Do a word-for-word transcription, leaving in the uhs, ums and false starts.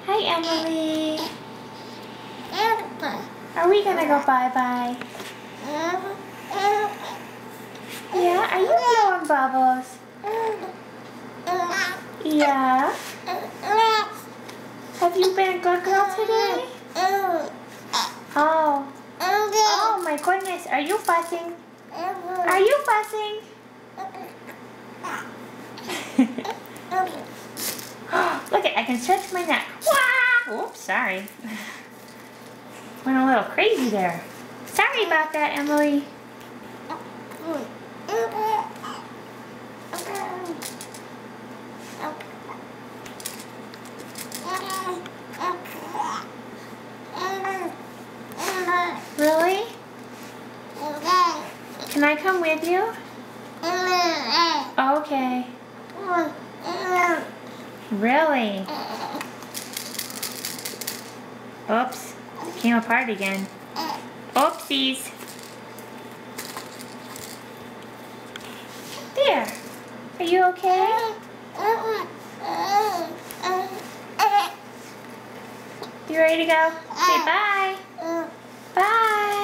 Hi, Emily. Are we gonna go bye-bye? Yeah, are you blowing bubbles? Yeah. Have you been a good girl today? Oh. Oh my goodness, are you fussing? Are you fussing? Look it, I can stretch my neck. Wah! Oops, sorry. Went a little crazy there. Sorry about that, Emily. Really? Can I come with you? Okay. Really? Oops. Came apart again. Oopsies. There. Are you okay? You ready to go? Say bye. Bye.